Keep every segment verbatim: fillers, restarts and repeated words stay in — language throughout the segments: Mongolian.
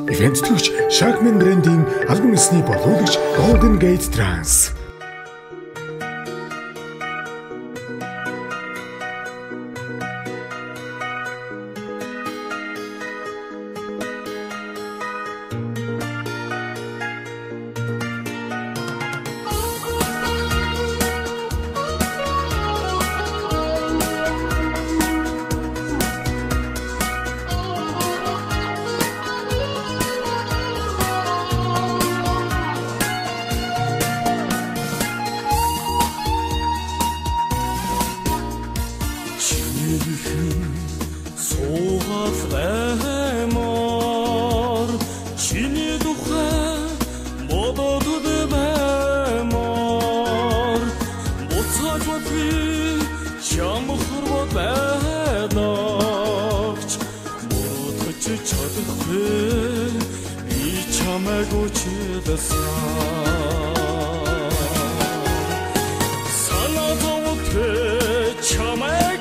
Ивент төгч Shakman брендийн албан ёсны боловсрогч Golden Gate Trans. Суугаад баймаар чиний тухай бодоод баймаар буцаад би чамхрууд байнаач мөрөдөж чадахгүй би чамайг үчидсэн санаадот чамайг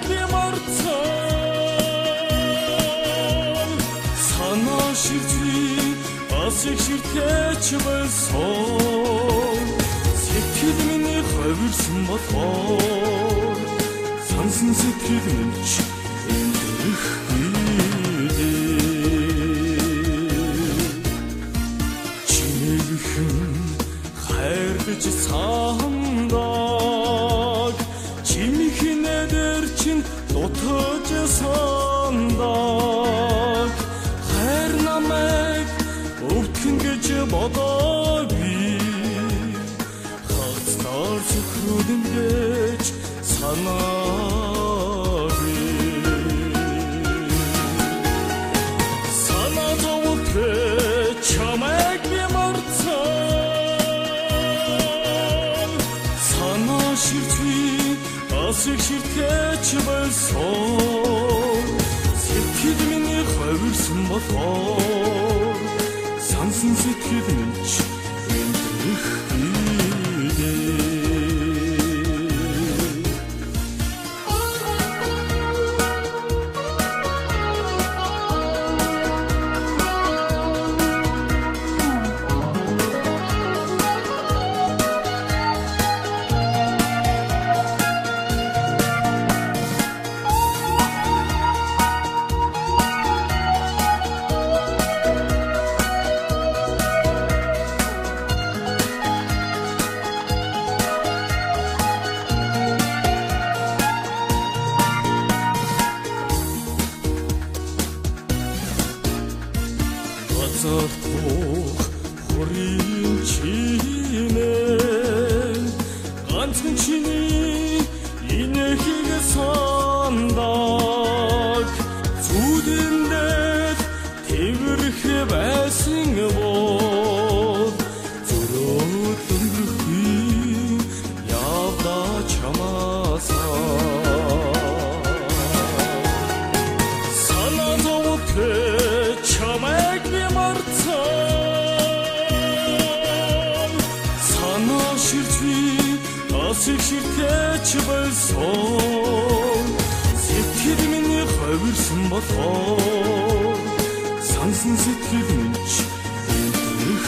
Асыг ширтгэж байсан сэтгэл миний хавирсан болохоор сансан сэтгэл минь ч эндрэх чинийхэн хайрлаж сандаг чимийн дээр чин дутаж сандаг хайр намайг өвтгөн гэж бодоогүй хацнаар зөвхөн гэж санаагүй санаадот чамайг би марцсан санаа ширтвий асыг ширтгэж байсан сэтгэл миний хавирсан болохоор сансан сэтгэл минь ч эндрэх Зохих хорийн чинээ ганцхан чиний инэхийг сандаг зүудэндээ тэрх байсан бол зүрөөд өнгөрөхгүй явда чамаасаа санаадот чамайг би асыг ширтгэж байсан сэтгэл миний хавирсан болохоор сансан сэтгэл минь ч эндрэх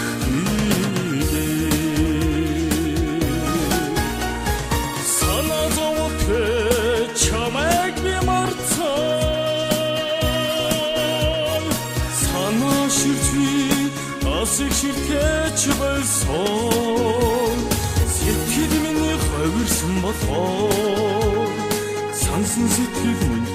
санаадот чамайг би марцсан санаа ширтвий асыг ширтгэж байсан сэтгэл миний хавирсан болохоор сансан сэтгэл минь